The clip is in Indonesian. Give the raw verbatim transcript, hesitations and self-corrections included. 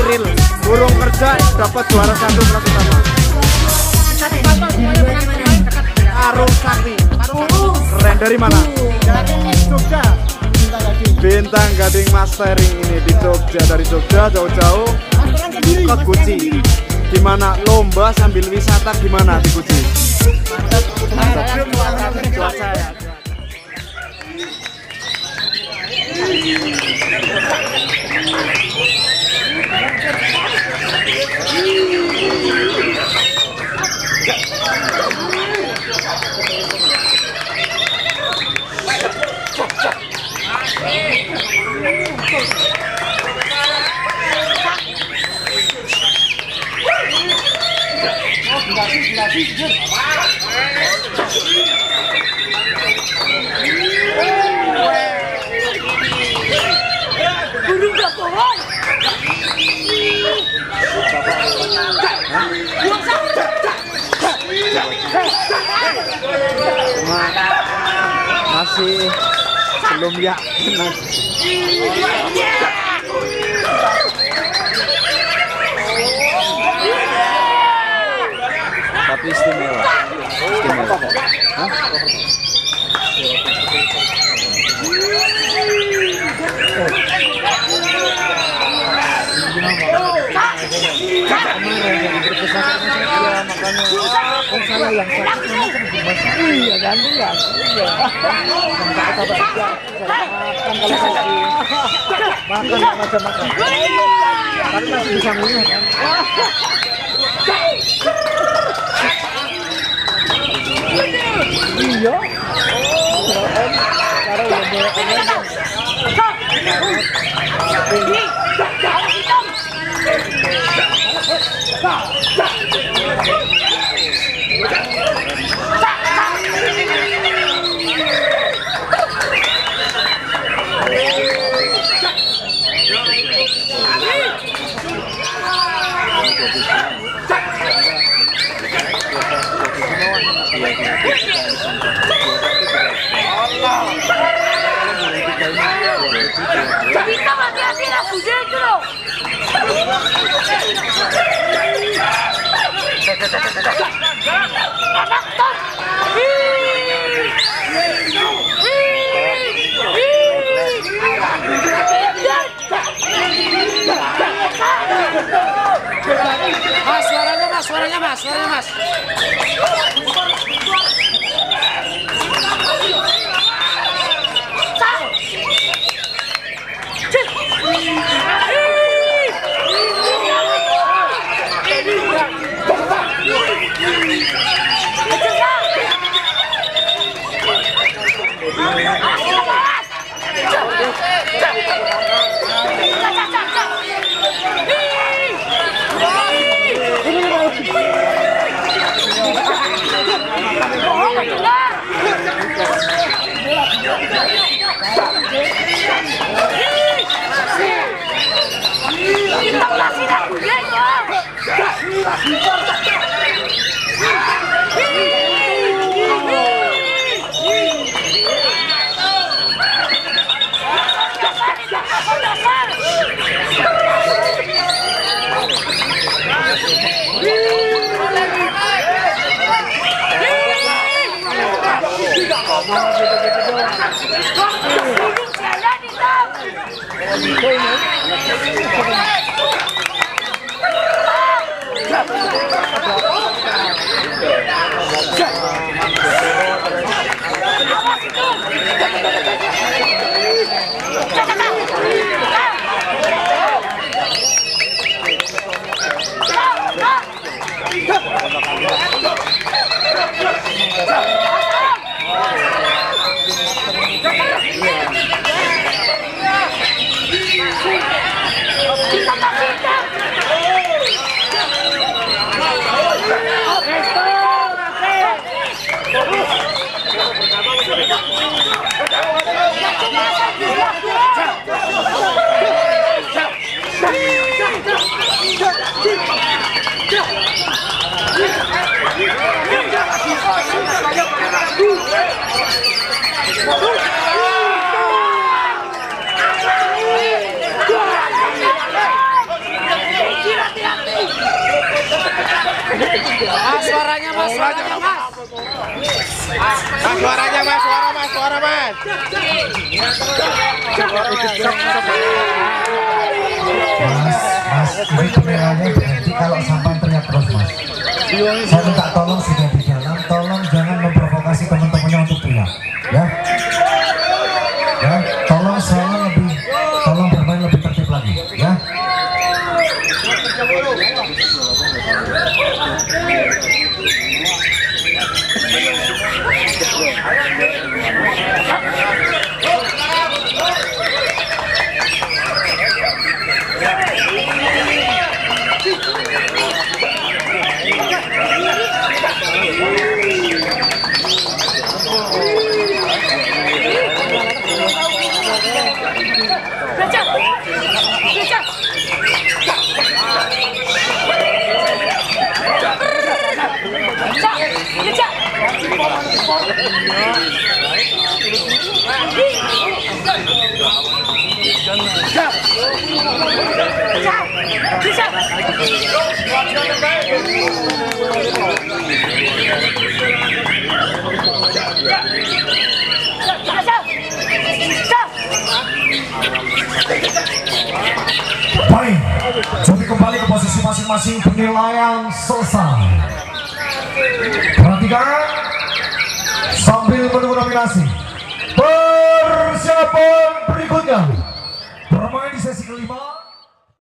Cyril, burung kerja dapat juara satu kelas utama. Arung Sakti. Keren, dari mana? Dari Jogja. Bintang Gading Mastering ini di Jogja, dari Jogja jauh-jauh ke Guci. Gimana lomba sambil wisata, gimana di Guci? Mantap, mantap. Cuaca ya. Burung gak bohong. Masih belum yakin. Tapi istimewa, istimewa. Hah? Iya ganti ya. Makan macam makan. Tapi masih bisa ngunyah kan. Iya. Cara udah Kita hati-hati lah, bujur itu loh. Anak top. Mas, suaranya mas, suaranya mas, suaranya mas. Mas suaranya mas, suaranya mas. Mas suaranya mas, suara mas, suara mas. Mas, ini kameranya berhenti kalau sampai teriak terus mas. Saya minta tolong sudah di jalan, tolong jangan memprovokasi teman-temannya untuk teriak, ya. Ya, tolong saya lebih, tolong bermain lebih tertib lagi, ya. Becak! Becak! Becak! Baik, jadi kembali ke posisi masing-masing, penilaian selesai. Perhatikan sambil menunggu nominasi. Persiapan berikutnya bermain di sesi kelima.